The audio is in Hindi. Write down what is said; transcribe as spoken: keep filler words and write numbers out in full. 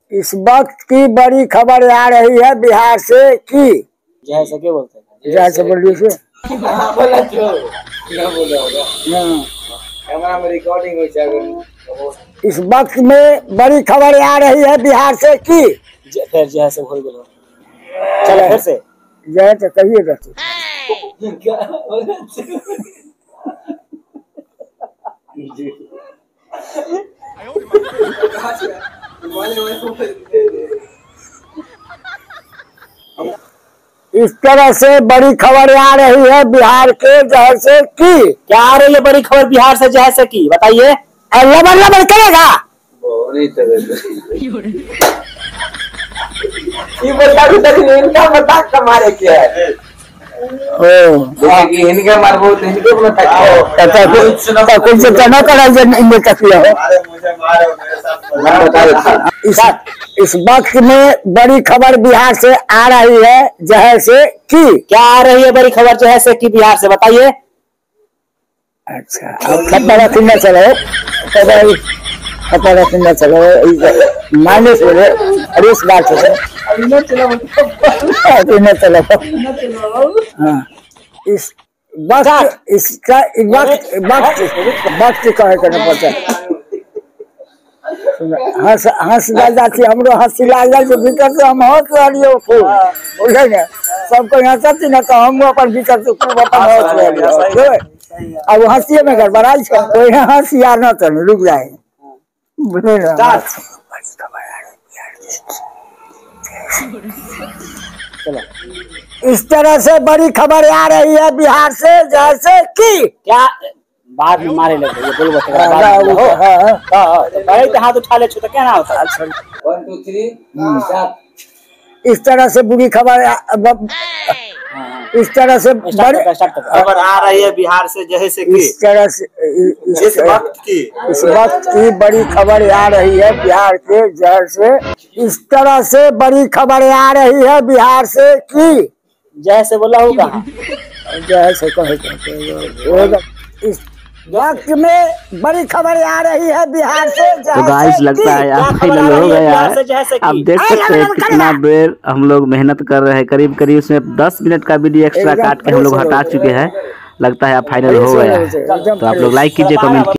इस वक्त की बड़ी खबर आ रही है बिहार से कि जय से क्या बोलते हैं? जय से बोलिए से बोला जो क्या बोला होगा कैमरा में रिकॉर्डिंग हो जाएगा। इस वक्त में बड़ी खबर आ रही है बिहार से कि फिर जय से भूल गए। चलो फिर से जय तो कहिए रहते इस तरह से बड़ी खबर आ रही है बिहार के जहर से की क्या आ रही है बड़ी खबर बिहार से जहर से की बताइए। लबर लबर करेगा ये बता दो इनका मजाक कमारे क्या है। ओ कि इनके मारबो तो इनके मजाक तथा कुछ कुछ से तना करा जे इनके तकिया हो मुझे मारो मेरे साथ बता। इस इस वक्त में बड़ी खबर बिहार से आ रही है जहर से की क्या आ रही है बड़ी खबर जहर से की बिहार से बताइए। अच्छा अब खतरा कितना चलो खतरा कितना चलो माइनस बोले अरे इस बात से अभी न चलो अभी न चलो हाँ इस वक्त इसका वक्त वक्त वक्त कहे करना पड़ता है। हंस हंस जाती हमरो हंसी लाग जाए जो भीतर से हम हंस रही हो खूब बोले ना सबको हंसती ना तो हम अपन भीतर से खूब अपन हंस रही हो। अब हंसिए में गड़बड़ाई कोई हंसिया न तो रुक जाए बोले ना चलो इस तरह से बड़ी खबर आ रही है बिहार से जैसे कि क्या बाद में मारे लगे ये बोल बता बाद में हो हां तो पहले तो हाथ उठा ले तो क्या ना होता एक दो तीन स्टार्ट। इस तरह से बुरी खबर इस तरह से बड़ी खबर आ रही है बिहार से जैसे कि इस तरह से इस वक्त की इस वक्त की बड़ी खबर आ रही है बिहार के जहर से इस तरह से बड़ी खबर आ रही है बिहार से कि जैसे बोला होगा जैसे कहे इस वक्त में बड़ी खबर आ रही है बिहार से तो गाइस लगता है यार फाइनल हो गया है। आप देख सकते हैं कितना देर हम लोग मेहनत कर रहे हैं करीब करीब उसमें दस मिनट का वीडियो एक्स्ट्रा काट के हम लोग हटा चुके हैं। लगता है आप फाइनल हो गया है तो आप लोग लाइक कीजिए कमेंट